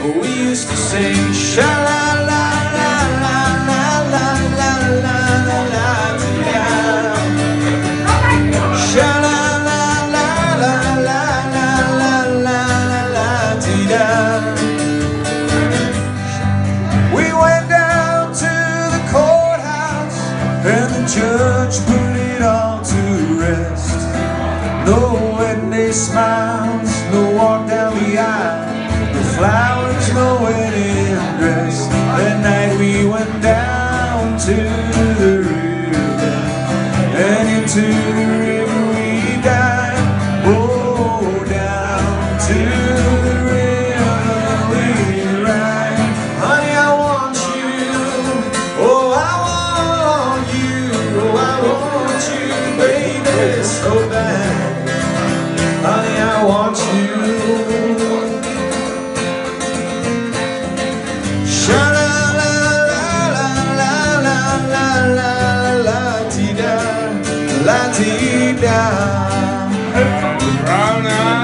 We used to sing sha-la-la-la-la-la-la-la-la-la-la-la-la-la-la. Sha-la-la-la-la-la-la-la-la-la-la-la-la. We went down to the courthouse and the judge put it all to rest. No wedding day smiles, no walk down the aisle, no flowers, no wedding dress. That night we went down to the river, and into the river we dived. Oh, down to the river we ride. Honey, I want you, oh, I want you, oh, I want you, baby, so bad. Honey, I want you. Sha-la-la-la-la-la-la-la-la-la-la-ti-da, la-ti-da.